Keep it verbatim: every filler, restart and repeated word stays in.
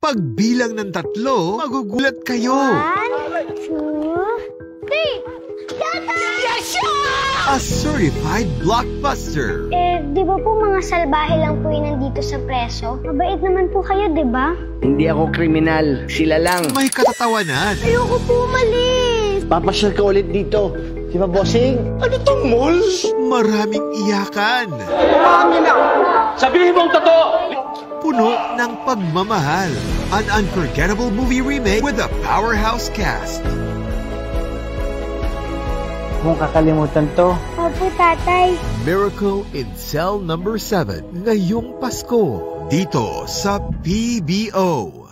Pagbilang ng tatlo, magugulat kayo. One, two, three! Yes! A certified blockbuster. Eh, di ba po mga salbahe lang po yung nandito sa preso? Mabait naman po kayo, di ba? Hindi ako kriminal. Sila lang. May katatawanan. Ayoko po umalis! Papasyal ka ulit dito. Di ba, bossing? Ano tong mall? Maraming iyakan. Marami na. Sabihin mong totoo. Puno ng pagmamahal. An unforgettable movie remake with a powerhouse cast. Kung kakalimutan to. Opo, tatay. Miracle in Cell number seven ngayong Pasko dito sa P B O.